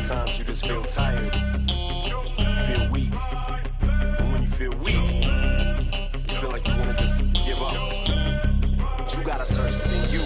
Sometimes you just feel tired, feel weak. And when you feel weak, you feel like you want to just give up. But you gotta search within you.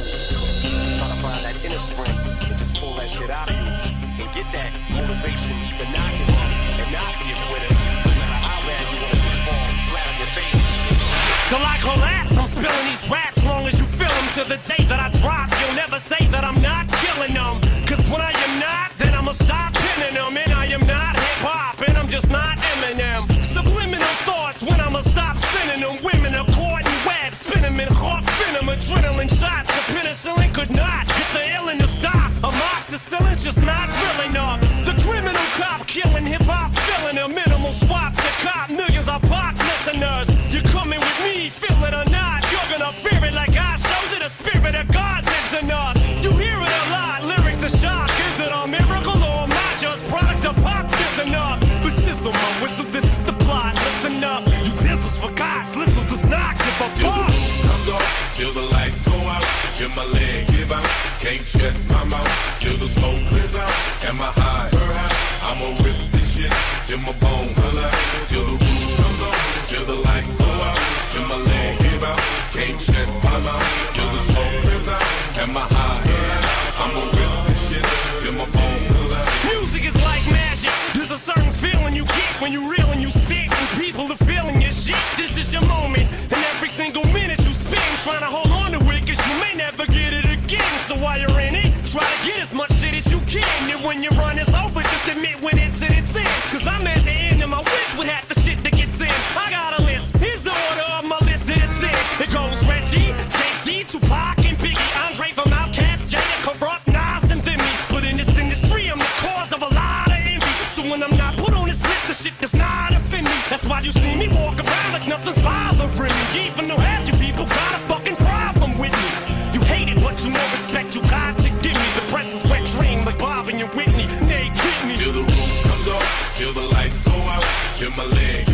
Try to find that inner strength and just pull that shit out of you. And get that motivation to not give up and not be a quitter. No matter how bad you want to just fall flat on your face. Till I collapse, I'm spilling these raps long as you feel them. To the day that I drop, you'll never say that I'm not killing them. Cause when I am not, then I'ma stop pinning them. And I am not hip-hop, and I'm just not Eminem. Subliminal thoughts when I'ma stop sending them. Women are caught in webs, spin them in hawk venom. Adrenaline shots, the penicillin could not get the illin to stop. Amoxicillin's just not real enough. The criminal cop killing hip-hop, filling a minimal swap to cop. Millions of pop listeners, you're coming with me, feel it or not. You're gonna fear it like I showed you. The spirit of God lives in us. You hear it a lot, lyrics the shock. Is it a miracle or am I just product of pop? Listen up, this is my whistle, this is the plot. Listen up, you pistols for God's listen does not give a fuck. Comes off, till the lights go out, till my leg give out, can't shut my mouth, till the smoke clears out, and my high, I'ma rip this shit, till my bone collapse, till the roof comes off, till the lights go out, till my leg give out, can't shut my mouth, till the smoke clears out, and my high, I'ma rip this shit, till my bone collapse. Music is like magic, there's a certain feeling you get when you reel and you spit, and people are feeling your shit. This is your moment, and every single minute you spend trying to hold on to it, cause you may never get it again. So while you're in it, try to get as much shit as you can. And when your run is over, just admit when it's in its end. Cause I'm at the end of my wish with half the shit that gets in. I got a list, here's the order of my list that it's in. It goes Reggie, Jay-Z, Tupac, and Biggie, Andre from Outkast, Jay, Corrupt, Nas, and Demi. But in this industry, I'm the cause of a lot of envy. So when I'm not put on this list, the shit does not offend me. That's why you see me walk around like nothing's bothering me. Even though half you people got a fucking problem with me. You hate it, but you know respect you got to give me. The press is wet dream like Bob and your Whitney. They hit me Till the roof comes off, till the lights go out, till my leg